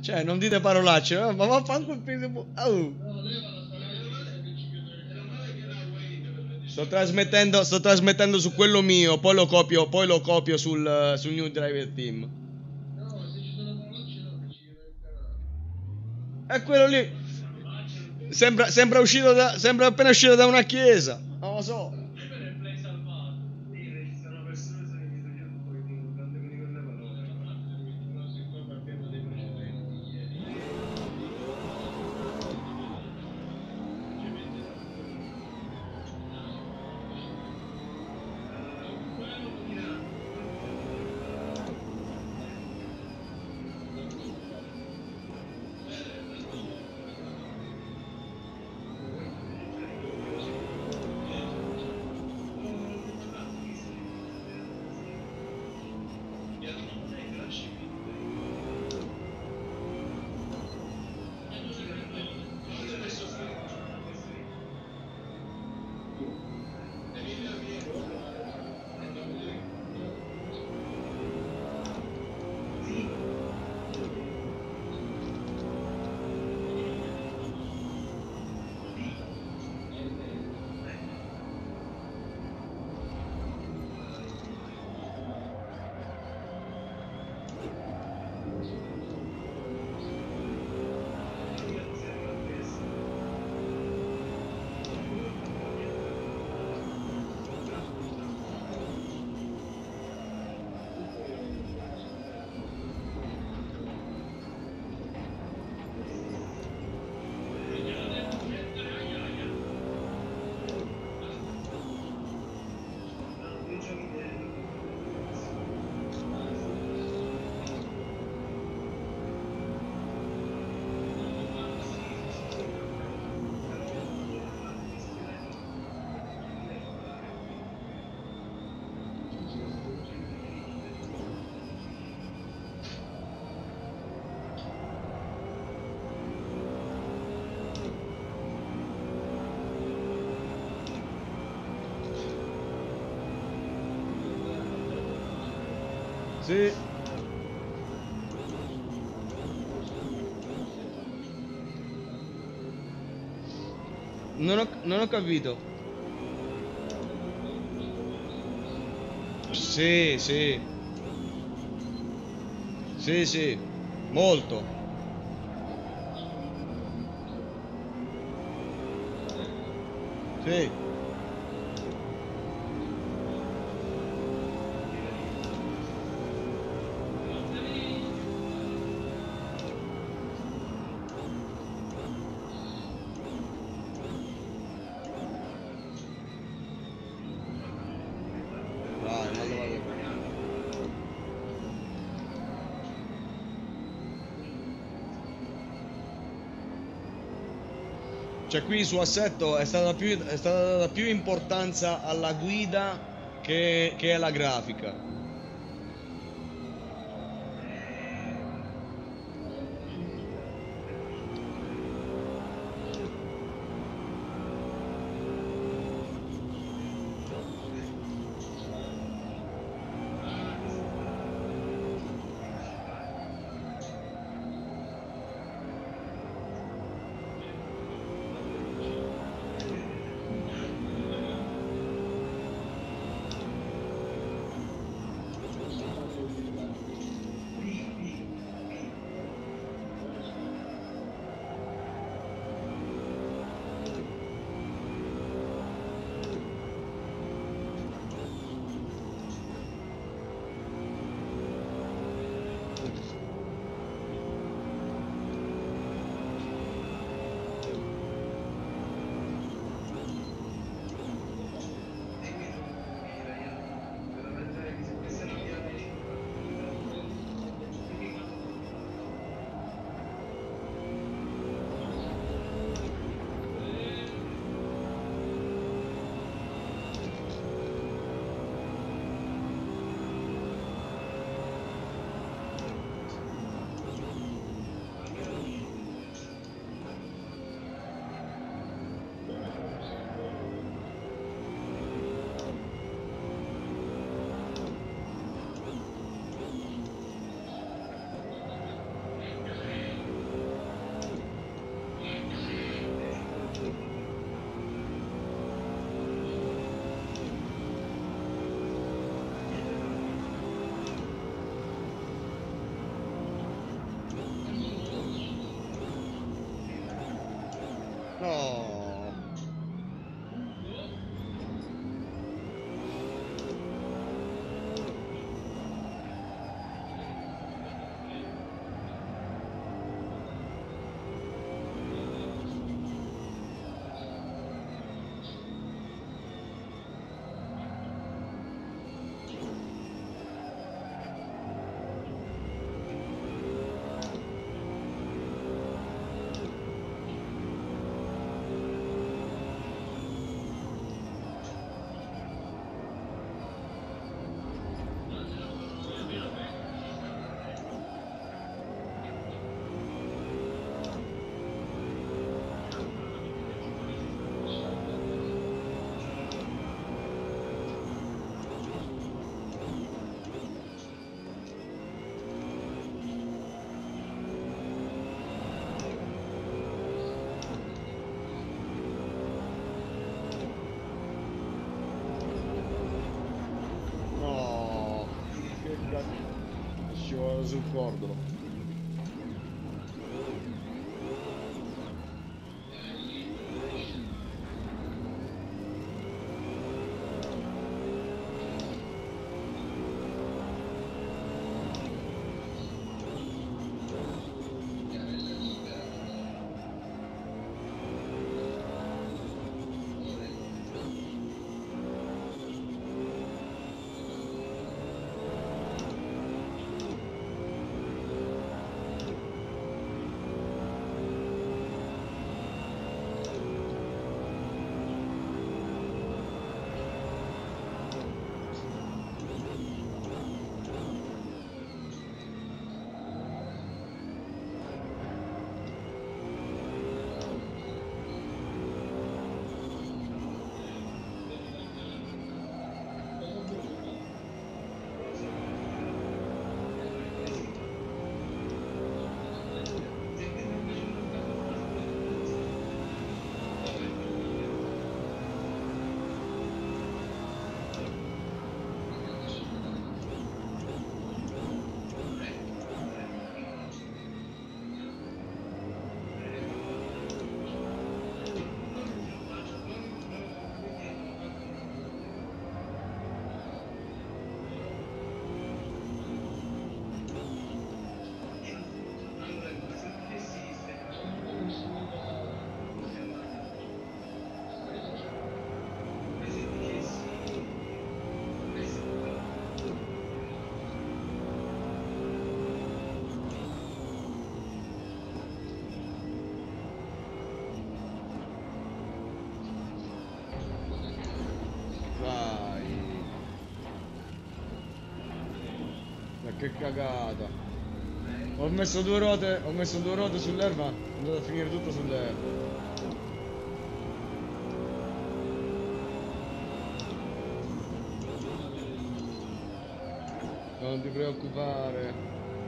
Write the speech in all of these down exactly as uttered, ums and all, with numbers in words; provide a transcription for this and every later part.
Cioè, non dite parolacce, eh, ma vaffanculo il figlio. Oh. Sto trasmettendo, sto trasmettendo su quello mio, poi lo copio, poi lo copio sul, sul New Driver Team. È quello lì. Sembra, sembra uscito da, sembra appena uscito da una chiesa. Non lo so. Sì. Non ho, non ho capito. Sì, sì. Sì, sì. Molto. Sì. Vai, vado, vado. Cioè qui su Assetto è stata più, è stata data più importanza alla guida che, che alla grafica. scivolato sul cordolo. Che cagata. Ho messo due ruote, ho messo due ruote sull'erba, è andato a finire tutto sull'erba. Non ti preoccupare.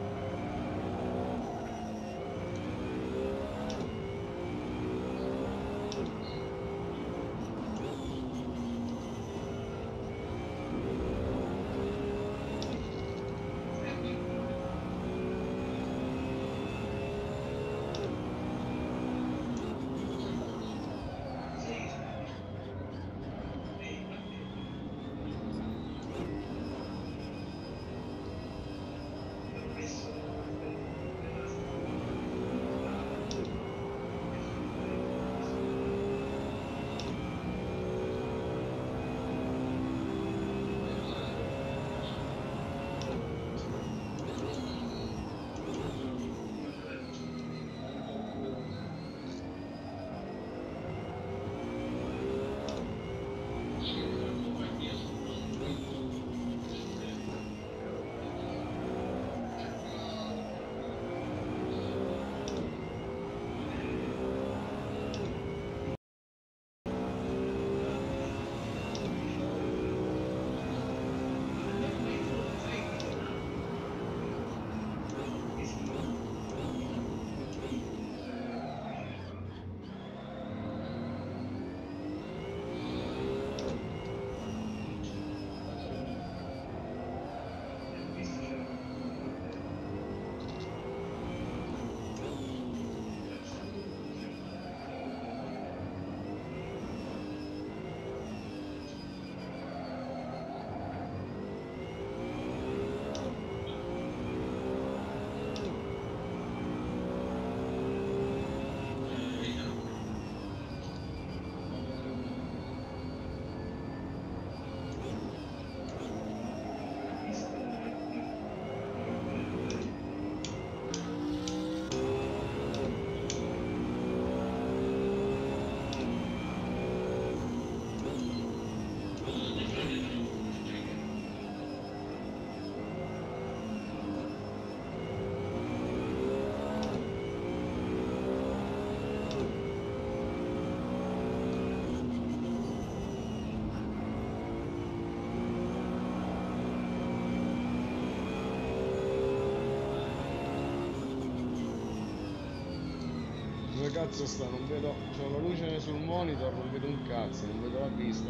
Dove cazzo sta? Non vedo. C'ho la luce sul monitor, non vedo un cazzo, non vedo la pista.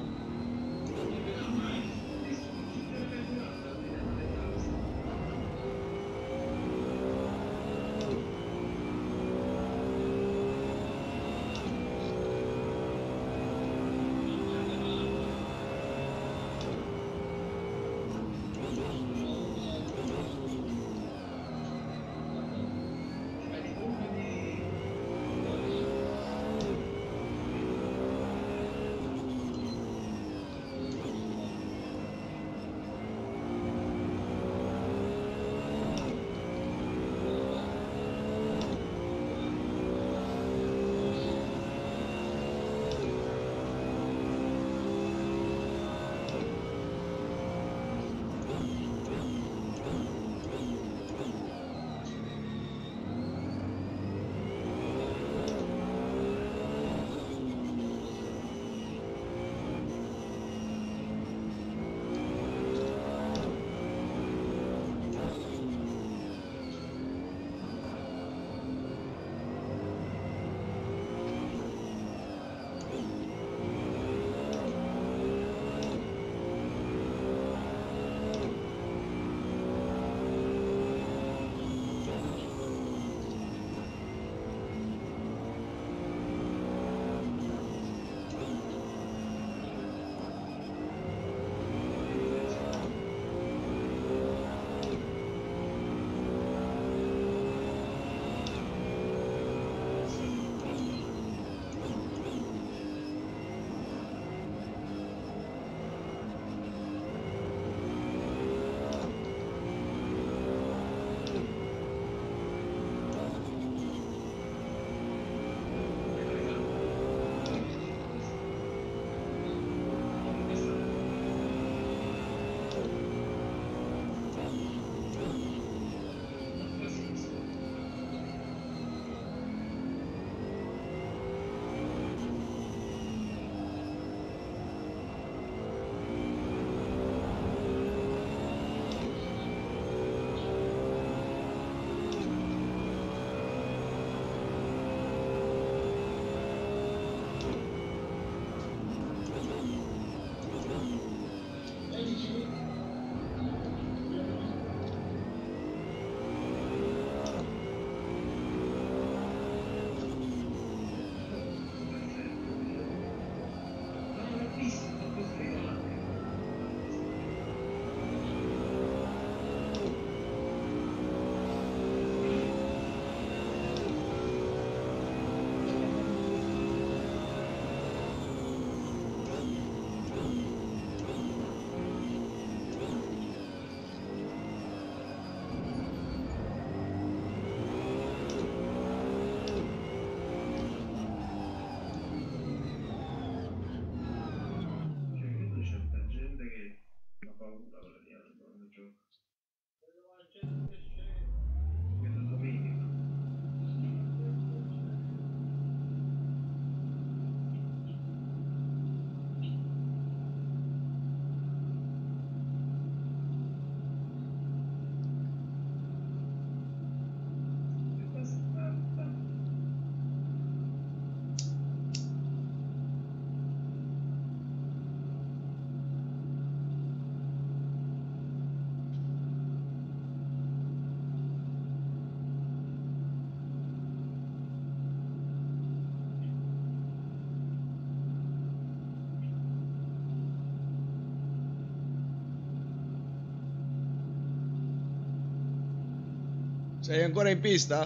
Sei ancora in pista?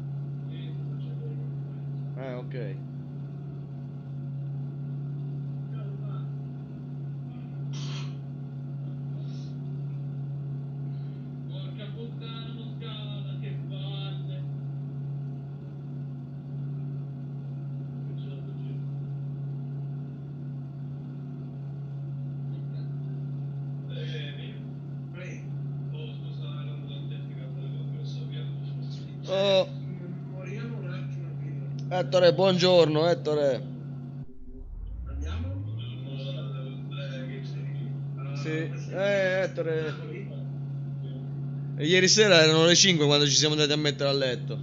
Eh, ok. Porca puttana, non scala, che palle. Oh, Ettore, buongiorno, Ettore. Andiamo? Sì, eh, Ettore. E ieri sera erano le cinque quando ci siamo andati a mettere a letto.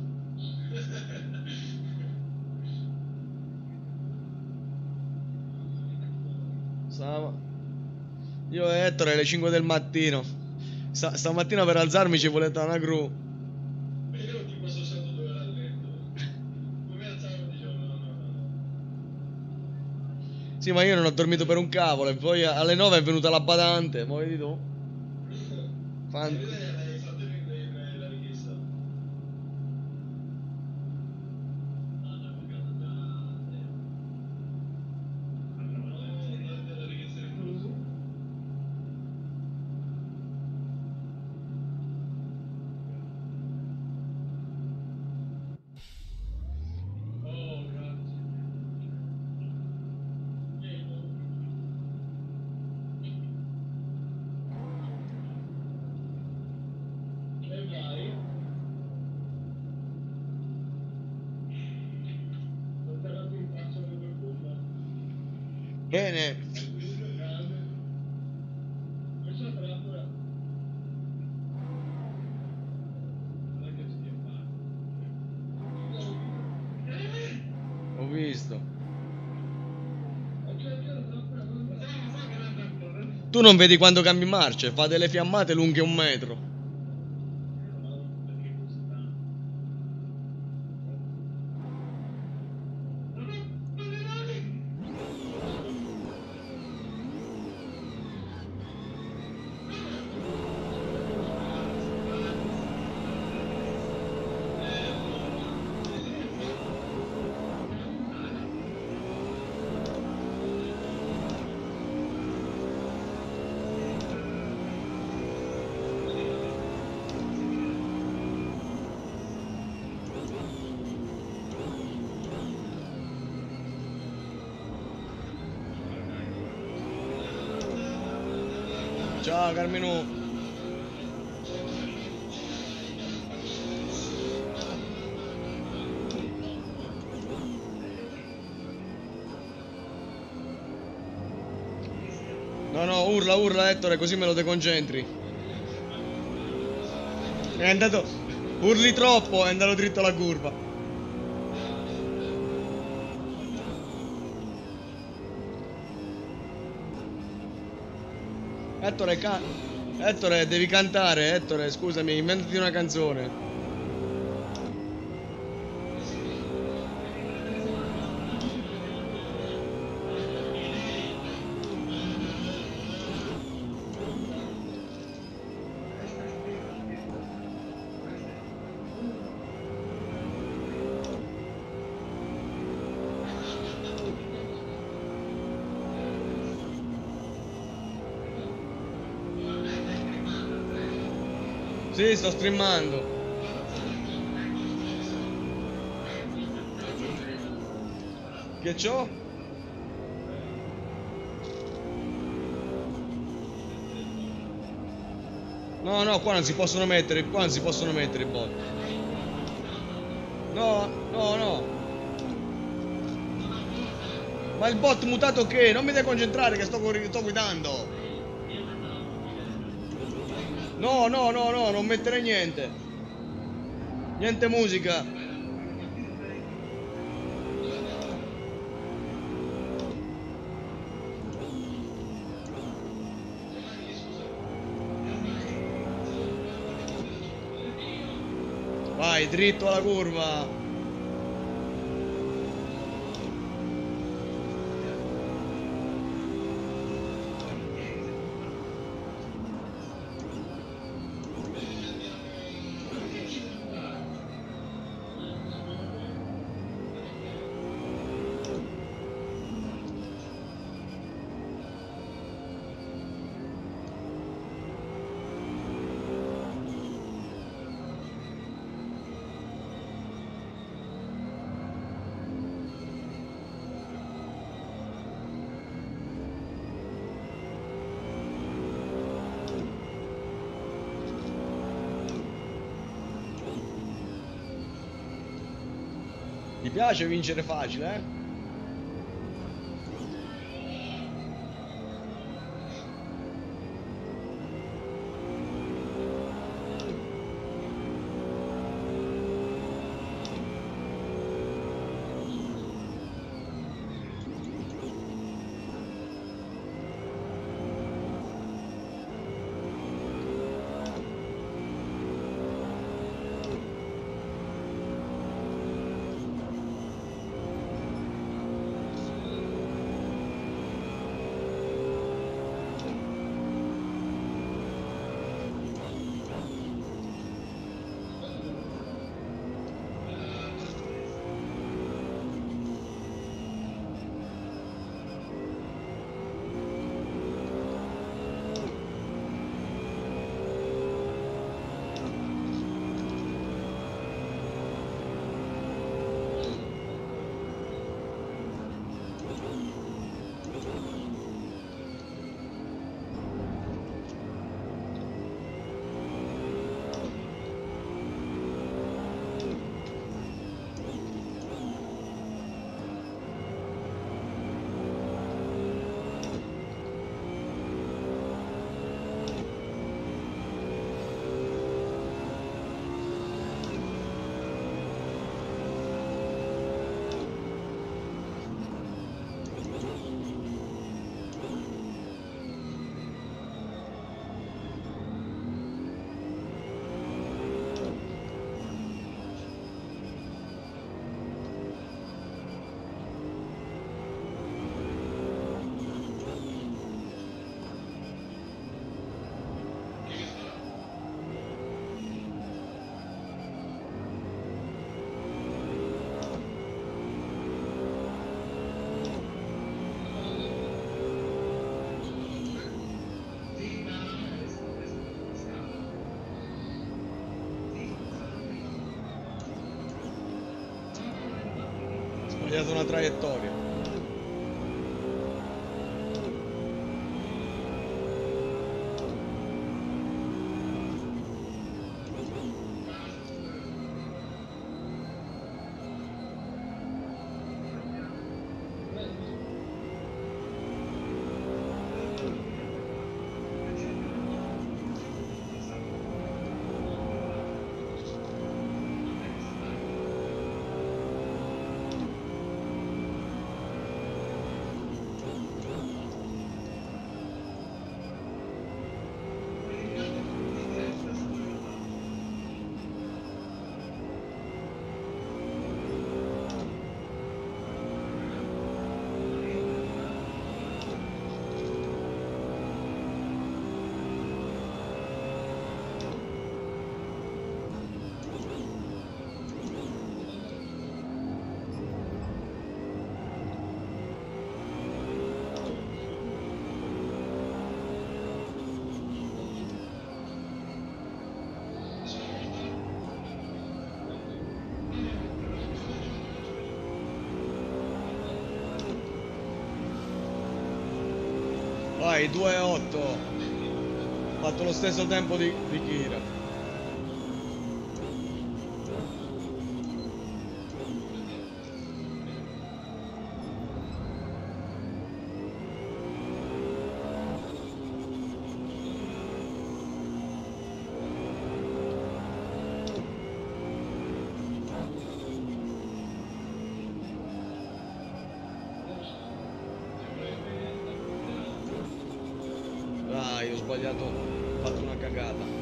Stava- Io e Ettore alle cinque del mattino. Sta- stamattina per alzarmi ci vuole una gru. Io non ti posso sempre dove era a letto. Come alzavo dicevo no, no, no, no. Sì, ma io non ho dormito per un cavolo. E poi alle nove è venuta la badante. Ma vedi tu? Fan- E lei hai fatto la- la richiesta? No, no, perché non da... No, no, la richiesta di flusso. Oh, grazie. E vai. Non te la più in faccia per qualcuno. Bene. Questo è la pura. Non è che si chiama. Ho visto. Tu non vedi quando cambi marce, fa delle fiammate lunghe un metro. Ciao Carmenu. No, no, urla, urla Ettore, così me lo deconcentri. È andato... Urli troppo, è andato dritto alla curva. Ettore, ca... Ettore, devi cantare, Ettore, scusami, inventati una canzone. Sì, sto streamando. Che c'ho? No, no, qua non si possono mettere, qua non si possono mettere i bot. No, no, no. Ma il bot mutato che? Non mi devi concentrare che sto, sto guidando. No, no, no, no, non mettere niente. Niente musica. Vai, dritto alla curva. Ti piace vincere facile, eh? Sbagliato una traiettoria. Vai, due otto. fatto lo stesso tempo di, di Kira. Dai, ho sbagliato, ho fatto una cagata.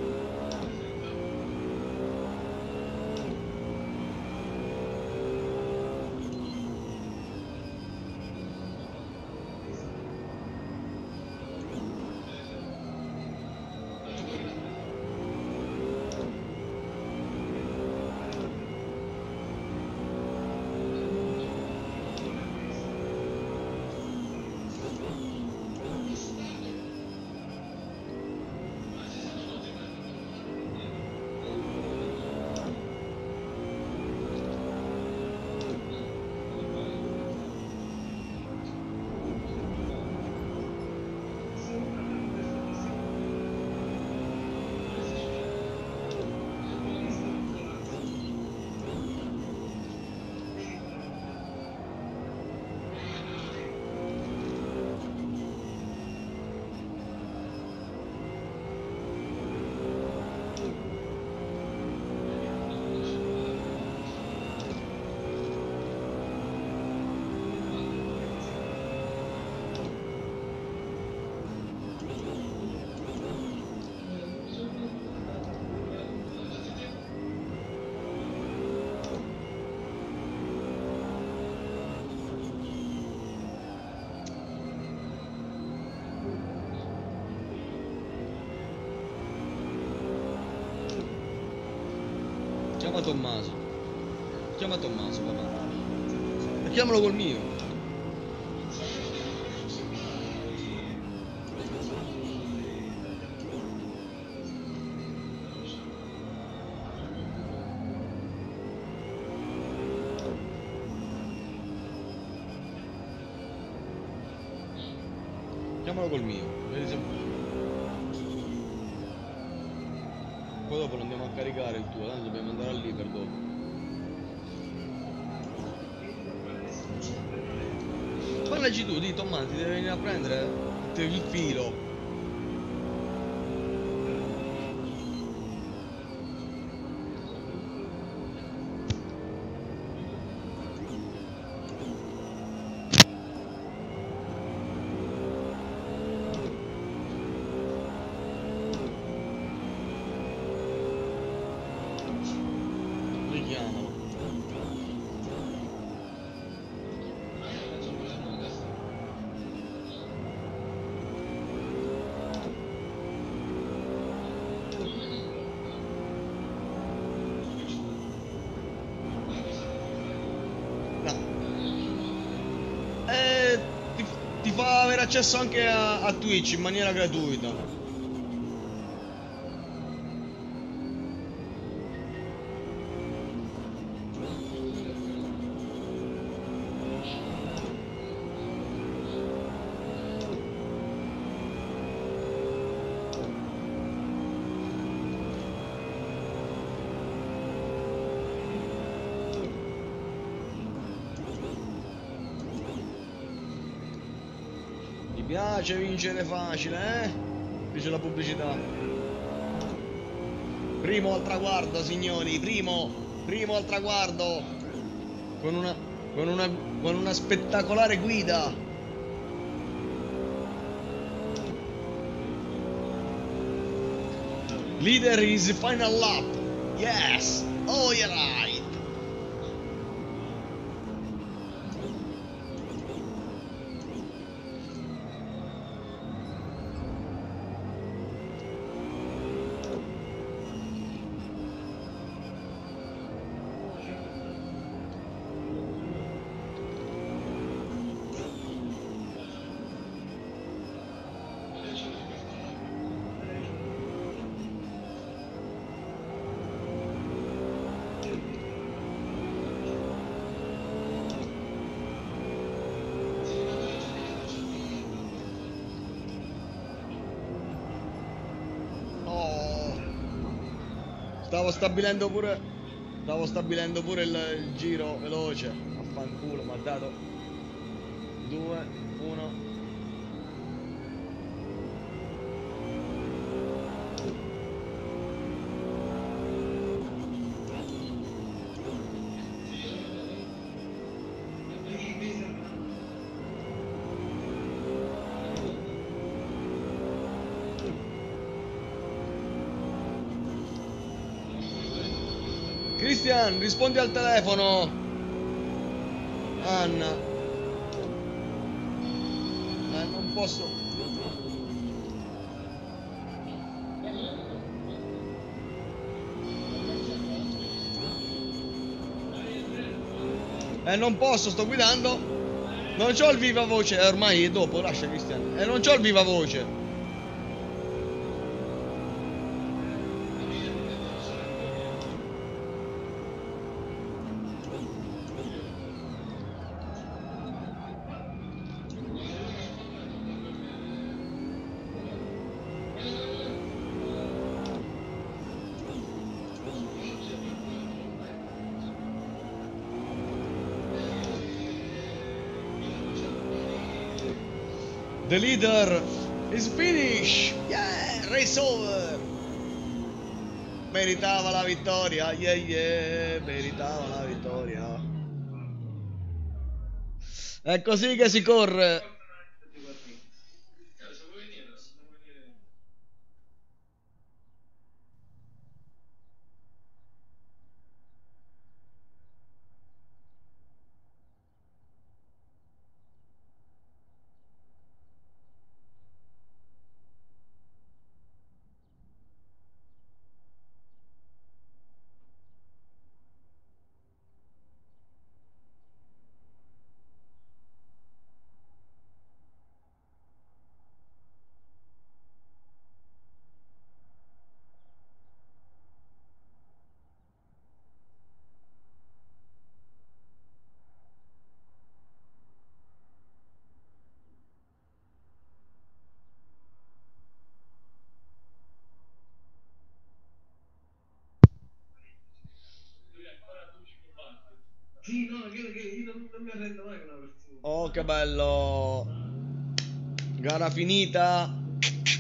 Chiama Tommaso. Chiama Tommaso, papà. E chiamalo col mio. Chiamalo col mio. Vedi se... Poi dopo lo andiamo a caricare il tuo, tanto dobbiamo andare lì per dopo. Parlaci tu, di Tommaso, ti devi venire a prendere il filo. Richiamalo. No. Eh, ti, ti fa avere accesso anche a, a Twitch in maniera gratuita. Ti piace vincere facile, eh? Dice la pubblicità. Primo al traguardo, signori, primo, primo al traguardo. Con una, con una, con una spettacolare guida. Leader is final lap. Yes. Oh, you're right. Stavo stabilendo pure. Stavo stabilendo pure il, il giro veloce. Affanculo, mi ha dato. due, uno. Christian, rispondi al telefono. Anna. Eh, non posso. Eh, non posso, sto guidando. Non c'ho il viva voce. Eh, ormai è dopo, lascia Christian. Eh, non c'ho il viva voce. The leader is finished. Yeah, race over. Meritava la vittoria. Yeah, yeah, meritava la vittoria. È così che si corre. Sì, no, che, che io non, non mi arrendo mai con una persona. Oh, che bello. Gara finita.